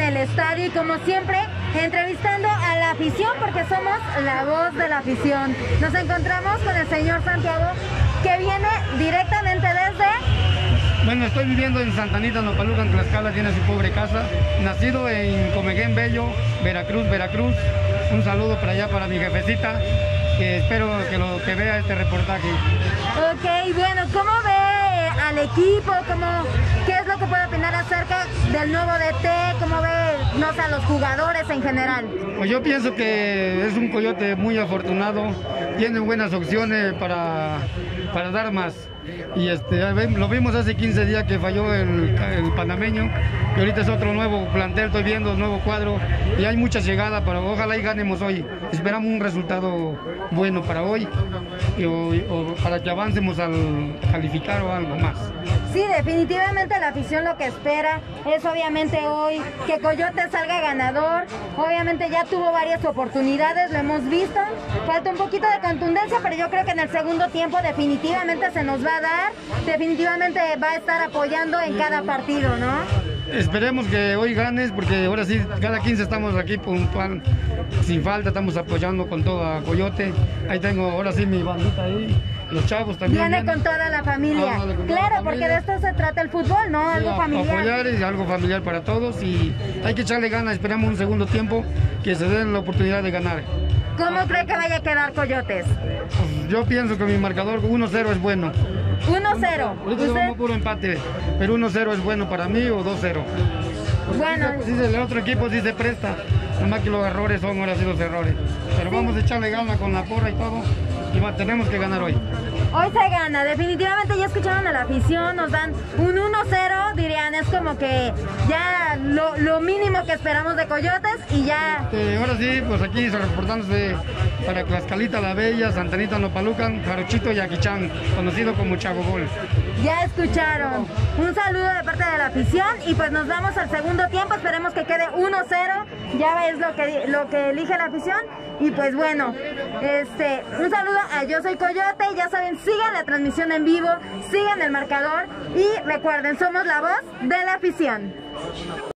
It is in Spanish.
el estadio y como siempre entrevistando a la afición porque somos la voz de la afición. Nos encontramos con el señor Santiago que viene directamente desde... Bueno, estoy viviendo en Santa Anita, Nopalucan, Tlaxcala, tiene su pobre casa. Nacido en Comeguén Bello, Veracruz. Un saludo para allá, para mi jefecita, que espero que vea este reportaje. Ok, bueno, ¿cómo ve al equipo? ¿Qué es lo que puede opinar acerca del nuevo DT? ¿Cómo ve, no sé, a los jugadores en general? Pues yo pienso que es un Coyote muy afortunado, tiene buenas opciones para dar más. Y lo vimos hace 15 días que falló el panameño, y ahorita es otro nuevo plantel, estoy viendo nuevo cuadro y hay mucha llegada, pero ojalá y ganemos hoy. Esperamos un resultado bueno para hoy o para que avancemos al calificar o algo más. Sí, definitivamente la afición lo que espera es obviamente hoy que Coyote salga ganador. Obviamente ya tuvo varias oportunidades, lo hemos visto. Falta un poquito de contundencia, pero yo creo que en el segundo tiempo definitivamente se nos va a dar. Definitivamente va a estar apoyando en cada partido, ¿no? Esperemos que hoy ganes, porque ahora sí, cada 15 estamos aquí puntual, sin falta, estamos apoyando con todo a Coyote. Ahí tengo ahora sí mi bandita ahí, los chavos también. Viene con toda la familia. Claro, porque de esto se trata el fútbol, ¿no? Algo familiar. Apoyar y algo familiar para todos y hay que echarle ganas, esperamos un segundo tiempo que se den la oportunidad de ganar. ¿Cómo cree que vaya a quedar Coyotes? Pues yo pienso que mi marcador 1-0 es bueno. 1-0. Ahorita vamos puro empate, pero 1-0 es bueno para mí o 2-0. Bueno. Sí, el otro equipo sí se presta, nomás que los errores son ahora sí los errores. Pero sí, vamos a echarle gana con la porra y todo, y tenemos que ganar hoy. Hoy se gana, definitivamente ya escucharon a la afición, nos dan un 1-0, dirían, es como que ya lo mínimo que esperamos de Coyotes y ya... Ahora sí, pues aquí reportándose para Tlaxcalita la Bella, Santa Anita Nopalucan, Jarochito y Aquichán, conocido como Chabogol. Ya escucharon, un saludo de parte de la afición y pues nos vamos al segundo tiempo, esperemos que quede 1-0, ya ves lo que elige la afición y pues bueno, un saludo a Yo Soy Coyote, ya saben, sigan la transmisión en vivo, sigan el marcador y recuerden, somos la voz de la afición.